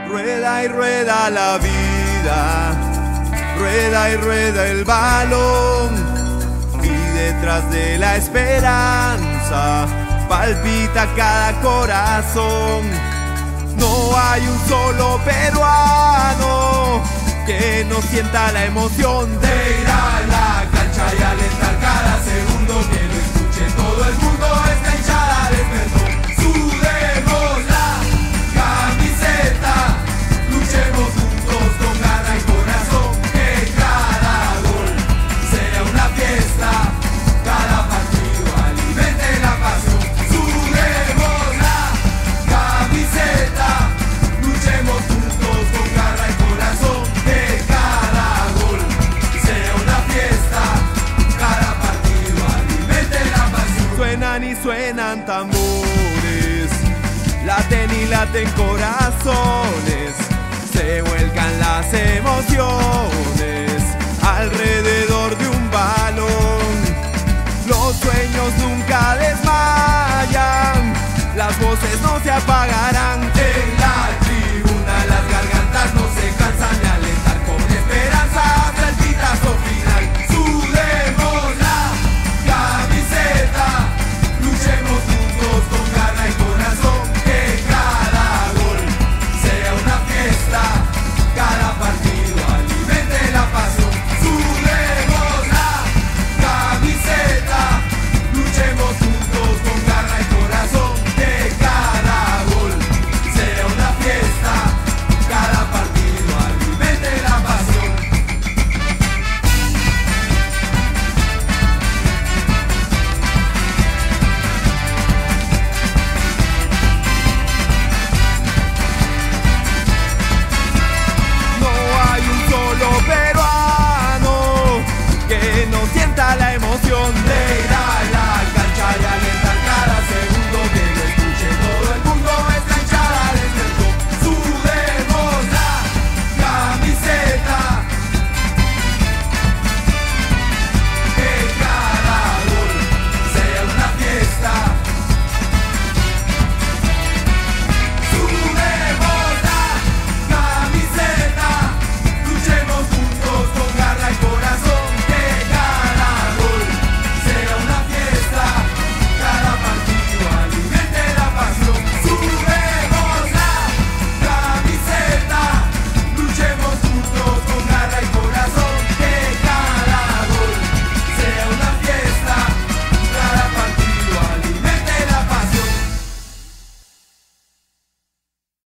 Rueda y rueda la vida, rueda y rueda el balón, y detrás de la esperanza palpita cada corazón. No hay un solo peruano que no sienta la emoción de ir a la cancha y alentar cada segundo, que lo escuche todo el mundo. Esta hinchada despertó. Sudemos la camiseta, luchemos juntos con garra y corazón, que cada gol sea una fiesta, cada partido alimente la pasión. Sudemos la camiseta, luchemos juntos con garra y corazón, que cada gol sea una fiesta, cada partido alimente la pasión. Suenan y suenan tambores, laten y laten corazones, se vuelcan las emociones alrededor de un balón. Los sueños nunca desmayan, las voces no se apagarán.